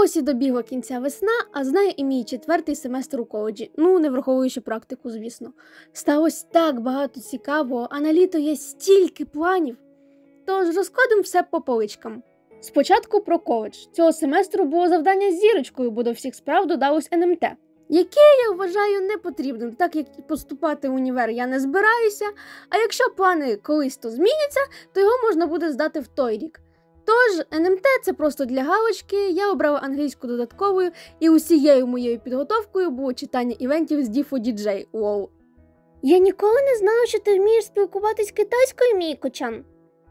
Ось і добігла кінця весна, а з нею і мій 4-й семестр у коледжі. Ну, не враховуючи практику, звісно. Сталося так багато цікавого, а на літо є стільки планів. Тож розкладемо все по поличкам. Спочатку про коледж. Цього семестру було завдання з зірочкою, бо до всіх справ додалось НМТ. Яке, я вважаю, не потрібним, так як поступати в універ я не збираюся, а якщо плани колись то зміняться, то його можна буде здати в той рік. Тож, НМТ – це просто для галочки, я обрала англійську додатковою, і усією моєю підготовкою було читання івентів з Діфо-діджей, лол. Я ніколи не знала, що ти вмієш спілкуватись китайською, Мійко-чан.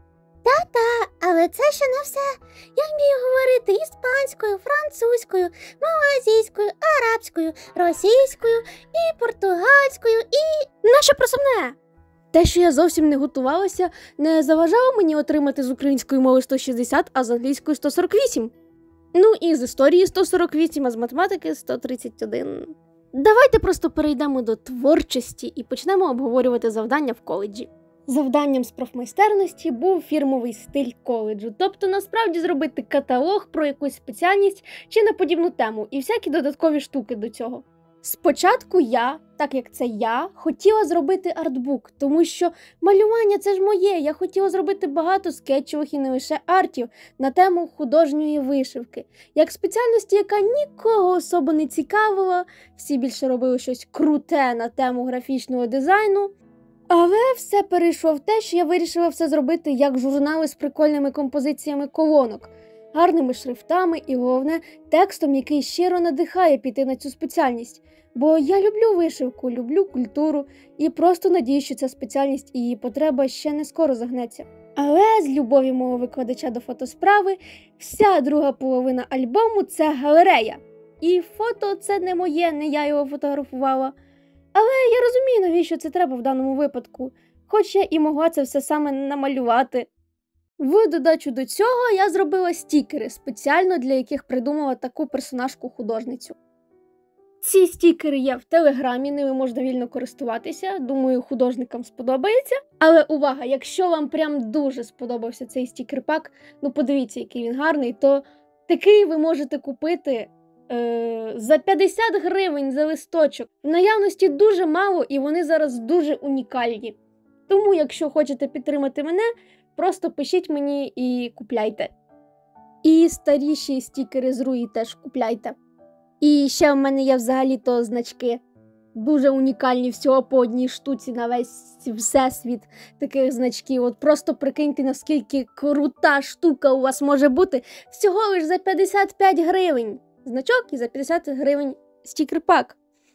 Але це ще не все. Я вмію говорити іспанською, французькою, малайзійською, арабською, російською і португальською, і... Наше просувне! Те, що я зовсім не готувалася, не заважало мені отримати з української мови 160, а з англійської 148. Ну і з історії 148, а з математики 131. Давайте просто перейдемо до творчості і почнемо обговорювати завдання в коледжі. Завданням з профмайстерності був фірмовий стиль коледжу, тобто насправді зробити каталог про якусь спеціальність чи на подібну тему і всякі додаткові штуки до цього. Спочатку я, так як це я, хотіла зробити артбук, тому що малювання – це ж моє, я хотіла зробити багато скетчових і не лише артів на тему художньої вишивки. Як спеціальності, яка нікого особо не цікавила, всі більше робили щось круте на тему графічного дизайну. Але все перейшло в те, що я вирішила все зробити як журнали з прикольними композиціями колонок, гарними шрифтами і, головне, текстом, який щиро надихає піти на цю спеціальність. Бо я люблю вишивку, люблю культуру і просто надію, що ця спеціальність і її потреба ще не скоро загнеться. Але з любові мого викладача до фотосправи, вся друга половина альбому – це галерея. І фото – це не моє, не я його фотографувала. Але я розумію, навіщо це треба в даному випадку, хоч я і могла це все саме намалювати. В додачу до цього я зробила стікери, спеціально для яких придумала таку персонажку-художницю. Ці стікери є в Телеграмі, ними можна вільно користуватися, думаю, художникам сподобається. Але увага, якщо вам прям дуже сподобався цей стікер-пак, ну подивіться, який він гарний, то такий ви можете купити за 50 гривень за листочок. В наявності дуже мало і вони зараз дуже унікальні. Тому, якщо хочете підтримати мене, просто пишіть мені і купляйте. І старіші стікери з Руї теж купляйте. І ще в мене є взагалі-то значки. Дуже унікальні, всього по одній штуці на весь всесвіт таких значків. От просто прикиньте, наскільки крута штука у вас може бути. Всього лиш за 55 гривень. Значок і за 50 гривень стікер-пак.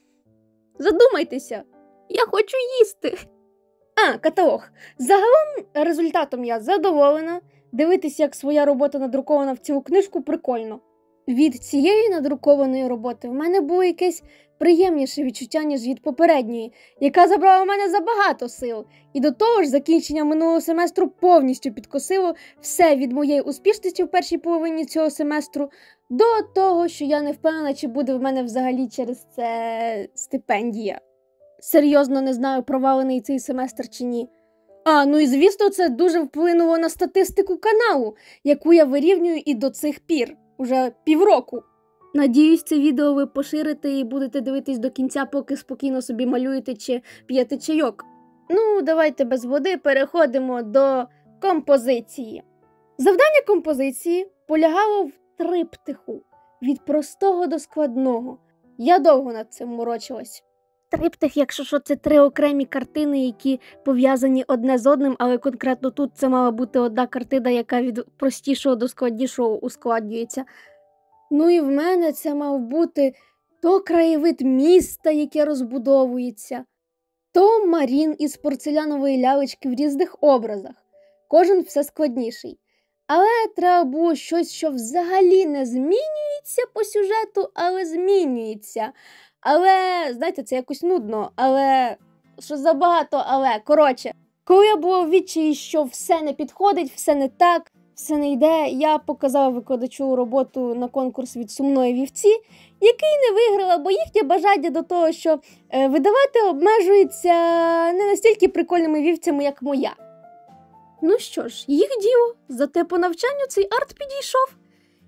Задумайтеся, я хочу їсти. Каталог. Загалом результатом я задоволена. Дивитися, як своя робота надрукована в цілу книжку, прикольно. Від цієї надрукованої роботи в мене було якесь приємніше відчуття, ніж від попередньої, яка забрала в мене забагато сил. І до того ж, закінчення минулого семестру повністю підкосило все від моєї успішності в першій половині цього семестру до того, що я не впевнена, чи буде в мене взагалі через це стипендія. Серйозно не знаю, провалений цей семестр чи ні. Ну і звісно, це дуже вплинуло на статистику каналу, яку я вирівнюю і до цих пір. Уже півроку. Надіюсь, це відео ви поширите і будете дивитись до кінця, поки спокійно собі малюєте чи п'єте чайок. Ну, давайте без води переходимо до композиції. Завдання композиції полягало в триптиху. Від простого до складного. Я довго над цим морочилась. Триптих, якщо що, це 3 окремі картини, які пов'язані одне з одним, але конкретно тут це мала бути одна картина, яка від простішого до складнішого ускладнюється. Ну і в мене це мав бути то краєвид міста, яке розбудовується, то Марін із порцелянової лялечки в різних образах. Кожен все складніший. Але треба було щось, що взагалі не змінюється по сюжету, але змінюється. Але, знаєте, це якось нудно, але що забагато, але, коротше. Коли я була в відчаї, що все не підходить, все не так, все не йде, я показала викладачу роботу на конкурс від Сумної вівці, який не виграла, бо їхнє бажання до того, що видавати обмежується не настільки прикольними вівцями, як моя. Ну що ж, їх діло, зате по навчанню цей арт підійшов.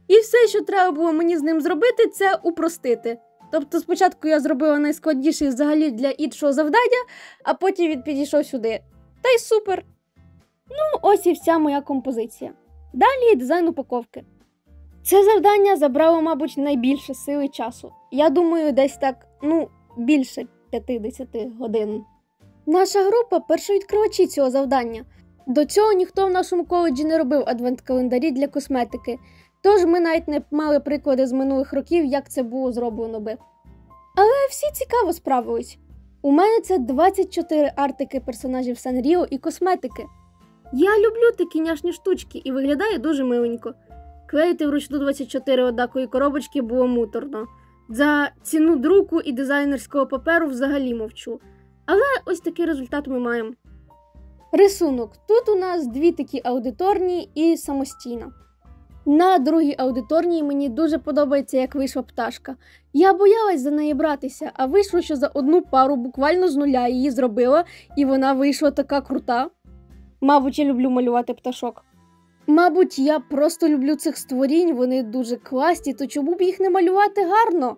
І все, що треба було мені з ним зробити, це упростити. Тобто спочатку я зробила найскладніший взагалі для іншого завдання, а потім він підійшов сюди. Та й супер! Ну, ось і вся моя композиція. Далі дизайн упаковки. Це завдання забрало, мабуть, найбільше сили і часу. Я думаю, десь так, більше 50 годин. Наша група – першовідкривачі цього завдання. До цього ніхто в нашому коледжі не робив адвент-календарі для косметики, тож ми навіть не мали приклади з минулих років, як це було зроблено би. Але всі цікаво справились. У мене це 24 артики персонажів Санріо і косметики. Я люблю такі няшні штучки і виглядає дуже миленько. Клеїти вручну 24 однакові коробочки було муторно. За ціну друку і дизайнерського паперу взагалі мовчу. Але ось такий результат ми маємо. Рисунок. Тут у нас дві такі аудиторні і самостійна. На другій аудиторній мені дуже подобається, як вийшла пташка. Я боялась за неї братися, а вийшло, що за одну пару буквально з нуля її зробила, і вона вийшла така крута. Мабуть, я люблю малювати пташок. Мабуть, я просто люблю цих створінь, вони дуже класні, то чому б їх не малювати гарно?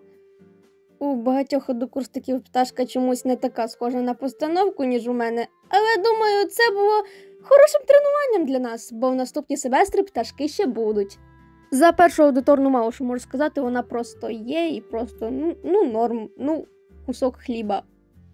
У багатьох однокурсників пташка чомусь не така схожа на постановку, ніж у мене, але, думаю, це було хорошим тренуванням для нас, бо в наступні семестри пташки ще будуть. За першу аудиторну мало що можу сказати, вона просто є і просто, норм, кусок хліба.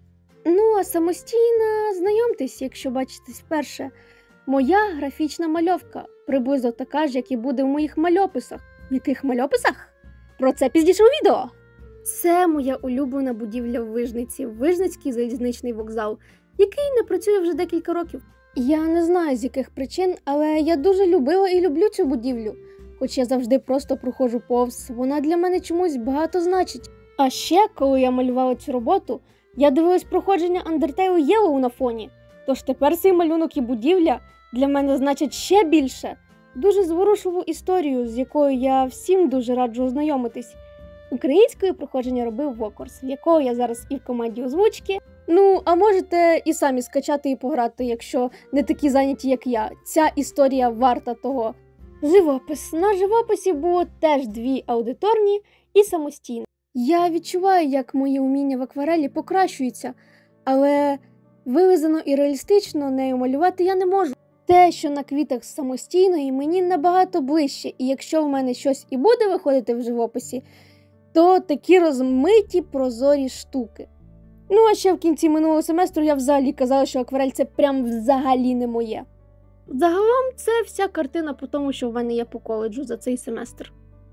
А самостійна, знайомтесь, якщо бачитесь вперше. Моя графічна мальовка, приблизно така ж, як і буде в моїх мальописах. В яких мальописах? Про це пізніше у відео! Це моя улюблена будівля в Вижниці, Вижницький залізничний вокзал, який не працює вже декілька років. Я не знаю, з яких причин, але я дуже любила і люблю цю будівлю. Хоч я завжди просто проходжу повз, вона для мене чомусь багато значить. А ще, коли я малювала цю роботу, я дивилась проходження Undertale Yellow на фоні. Тож тепер цей малюнок і будівля для мене значать ще більше. Дуже зворушливу історію, з якою я всім дуже раджу ознайомитись. Українською проходження робив Вокорс, в якого я зараз і в команді озвучки. А можете і самі скачати і пограти, якщо не такі зайняті, як я. Ця історія варта того. Живопис. На живописі було теж дві аудиторні і самостійно. Я відчуваю, як мої уміння в акварелі покращуються, але вилизано і реалістично нею малювати я не можу. Те, що на квітах самостійної, мені набагато ближче, і якщо в мене щось і буде виходити в живописі, то такі розмиті прозорі штуки. А ще в кінці минулого семестру я взагалі казала, що акварель це прям взагалі не моє. Загалом це вся картина по тому, що в мене є по коледжу за цей семестр.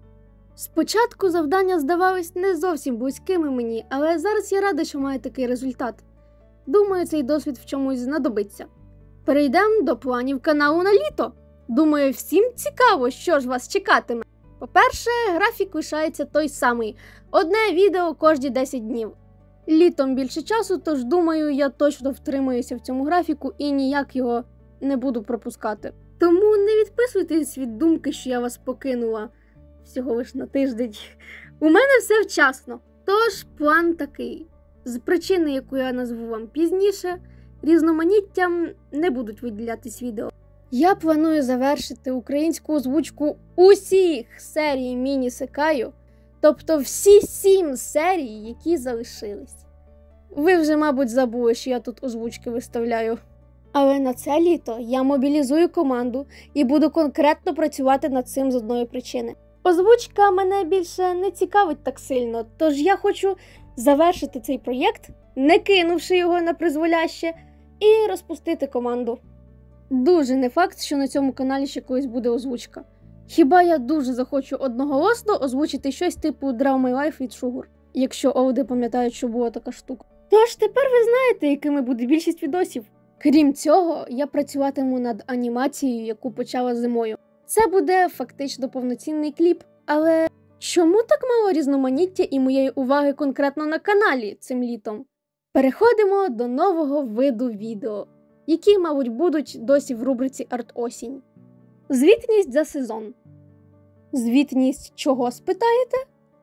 Спочатку завдання здавались не зовсім близькими мені, але зараз я рада, що маю такий результат. Думаю, цей досвід в чомусь знадобиться. Перейдемо до планів каналу на літо. Думаю, всім цікаво, що ж вас чекатиме. По-перше, графік лишається той самий. Одне відео кожні 10 днів. Літом більше часу, тож думаю, я точно втримаюся в цьому графіку і ніяк його не буду пропускати. Тому не відписуйтесь від думки, що я вас покинула всього лиш на тиждень. У мене все вчасно. Тож план такий. З причини, яку я назву вам пізніше, різноманіттям не будуть виділятись відео. Я планую завершити українську озвучку усіх серій міні-секаю, тобто всі 7 серій, які залишились. Ви вже, мабуть, забули, що я тут озвучки виставляю. Але на це літо я мобілізую команду і буду конкретно працювати над цим з одної причини. Озвучка мене більше не цікавить так сильно, тож я хочу завершити цей проєкт, не кинувши його на призволяще, і розпустити команду. Дуже не факт, що на цьому каналі ще колись буде озвучка. Хіба я дуже захочу одноголосно озвучити щось типу Draw My Life від Sugar, якщо оводи пам'ятають, що була така штука. Тож тепер ви знаєте, якими буде більшість відосів. Крім цього, я працюватиму над анімацією, яку почала зимою. Це буде фактично повноцінний кліп, але чому так мало різноманіття і моєї уваги конкретно на каналі цим літом? Переходимо до нового виду відео, які, мабуть, будуть досі в рубриці «Арт-осінь». Звітність за сезон. Звітність чого, спитаєте?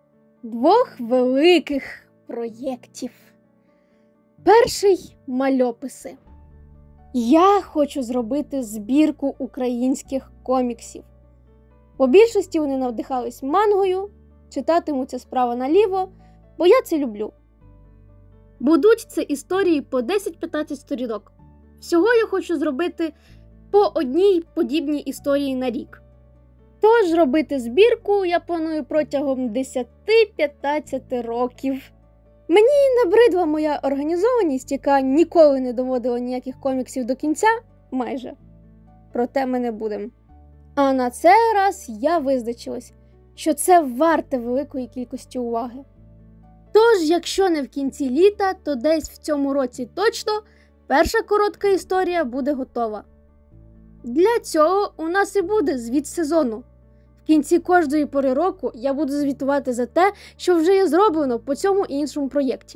2 великих проєктів. Перший – мальописи. Я хочу зробити збірку українських коміксів. По більшості вони надихались мангою, читатимуться справа наліво, бо я це люблю. Будуть це історії по 10-15 сторінок. Всього я хочу зробити по одній подібній історії на рік. Тож робити збірку я планую протягом 10-15 років. Мені набридла моя організованість, яка ніколи не доводила ніяких коміксів до кінця, майже. Проте ми не будемо. А на цей раз я визначилась, що це варте великої кількості уваги. Тож, якщо не в кінці літа, то десь в цьому році точно перша коротка історія буде готова. Для цього у нас і буде звіт сезону. В кінці кожної пори року я буду звітувати за те, що вже є зроблено по цьому і іншому проєкті.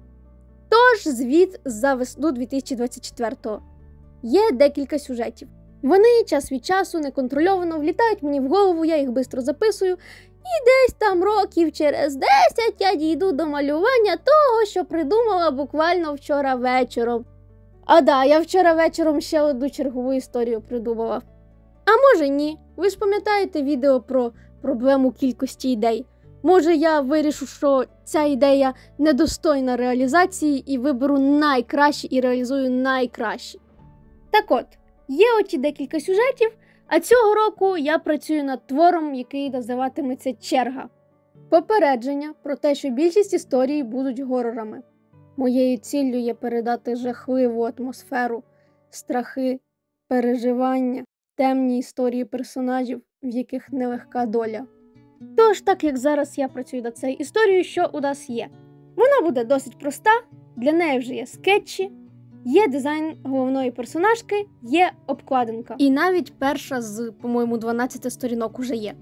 Тож, звіт за весну 2024-го. Є декілька сюжетів. Вони час від часу неконтрольовано влітають мені в голову, я їх швидко записую, і десь там років через 10 я дійду до малювання того, що придумала буквально вчора вечором. Я вчора вечором ще одну чергову історію придумала. А може ні. Ви ж пам'ятаєте відео про проблему кількості ідей? Може я вирішу, що ця ідея недостойна реалізації і виберу найкращі і реалізую найкращі. Так от, є оті декілька сюжетів, а цього року я працюю над твором, який називатиметься «Черга». Попередження про те, що більшість історій будуть горорами. Моєю ціллю є передати жахливу атмосферу, страхи, переживання, темні історії персонажів, в яких нелегка доля. Тож, так як зараз я працюю над цією історією, що у нас є? Вона буде досить проста, для неї вже є скетчі, є дизайн головної персонажки, є обкладинка. І навіть перша з, по-моєму, 12 сторінок уже є.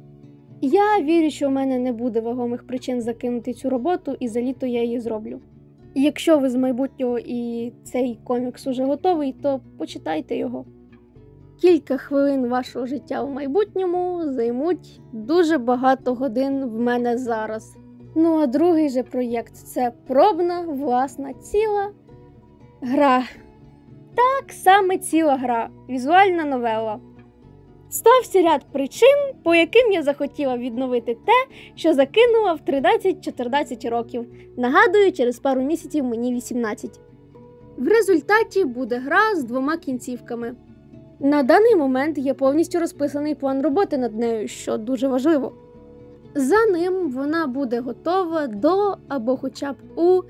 Я вірю, що у мене не буде вагомих причин закинути цю роботу, і за літо я її зроблю. Якщо ви з майбутнього і цей комікс уже готовий, то почитайте його. Кілька хвилин вашого життя у майбутньому займуть дуже багато годин в мене зараз. Ну а другий же проєкт – це пробна, власна, ціла гра. Так, саме ціла гра, візуальна новела. Стався ряд причин, по яким я захотіла відновити те, що закинула в 13-14 років. Нагадую, через пару місяців мені 18. В результаті буде гра з 2 кінцівками. На даний момент є повністю розписаний план роботи над нею, що дуже важливо. За ним вона буде готова до або хоча б у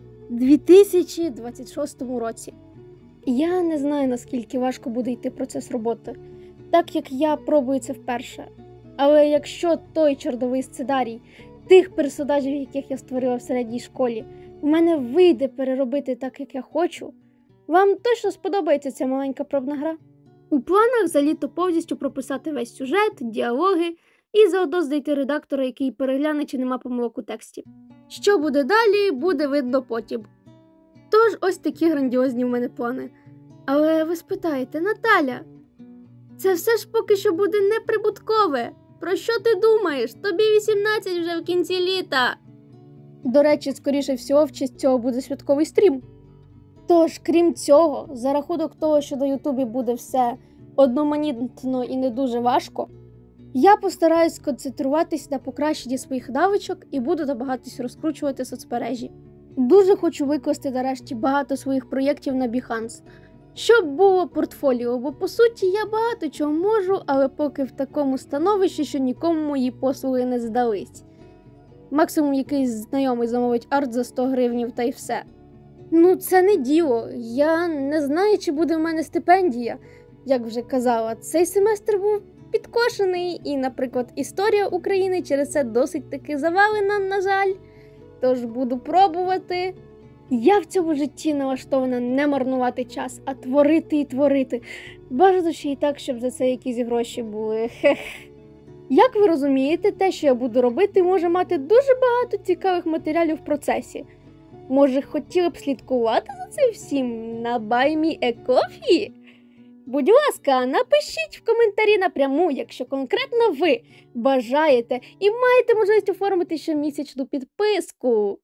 2026 році. Я не знаю, наскільки важко буде йти процес роботи, так як я пробую це вперше. Але якщо той чорновий сценарій тих персонажів, яких я створила в середній школі, в мене вийде переробити так, як я хочу, вам точно сподобається ця маленька пробна гра. У планах за літо повністю прописати весь сюжет, діалоги і заодно знайти редактора, який перегляне, чи нема помилок у тексті. Що буде далі, буде видно потім. Тож ось такі грандіозні в мене плани. Але ви спитаєте, Наталя, це все ж поки що буде неприбуткове. Про що ти думаєш? Тобі 18 вже в кінці літа. До речі, скоріше всього, в честь цього буде святковий стрім. Тож, крім цього, за рахунок того, що на Ютубі буде все одноманітно і не дуже важко, я постараюсь сконцентруватись на покращенні своїх навичок і буду намагатись розкручувати соцмережі. Дуже хочу викласти нарешті багато своїх проєктів на Behance, щоб було портфоліо, бо по суті я багато чого можу, але поки в такому становищі, що нікому мої послуги не здались. Максимум якийсь знайомий замовить арт за 100 гривнів та й все. Ну це не діло, я не знаю, чи буде в мене стипендія, як вже казала. Цей семестр був підкошений і, наприклад, історія України через це досить таки завалена, на жаль. Тож буду пробувати. Я в цьому житті налаштована не марнувати час, а творити і творити. Бажано ще й так, щоб за це якісь гроші були. Хех. Як ви розумієте, те, що я буду робити, може мати дуже багато цікавих матеріалів в процесі. Може, хотіли б слідкувати за цим всім на Buy Me a Coffee? Будь ласка, напишіть в коментарі напряму, якщо конкретно ви бажаєте і маєте можливість оформити щомісячну підписку.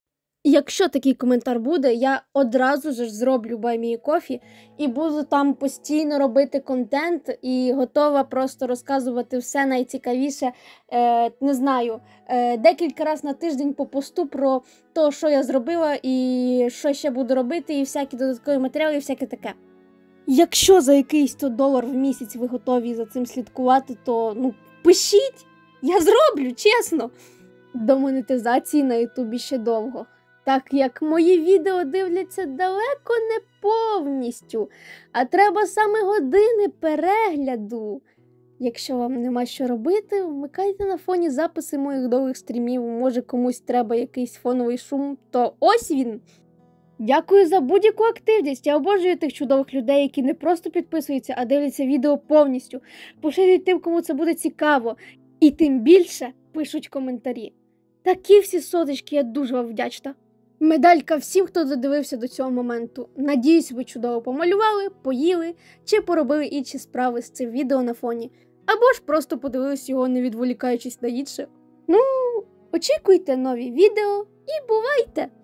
Якщо такий коментар буде, я одразу ж зроблю Buy Me a Coffee і буду там постійно робити контент і готова просто розказувати все найцікавіше, не знаю, декілька разів на тиждень по посту про те, що я зробила і що ще буду робити, і всякі додаткові матеріали, і всяке таке. Якщо за якийсь $100 в місяць ви готові за цим слідкувати, то, пишіть, я зроблю, чесно. До монетизації на Ютубі ще довго. Так як мої відео дивляться далеко не повністю, а треба саме години перегляду. Якщо вам нема що робити, вмикайте на фоні записи моїх довгих стрімів, може комусь треба якийсь фоновий шум, то ось він. Дякую за будь-яку активність, я обожнюю тих чудових людей, які не просто підписуються, а дивляться відео повністю, поширюють тим, кому це буде цікаво, і тим більше пишуть коментарі. Такі всі соточки, я дуже вам вдячна. Медалька всім, хто додивився до цього моменту. Надіюсь, ви чудово помалювали, поїли чи поробили інші справи з цим відео на фоні. Або ж просто подивились його, не відволікаючись на інше. Очікуйте нові відео і бувайте!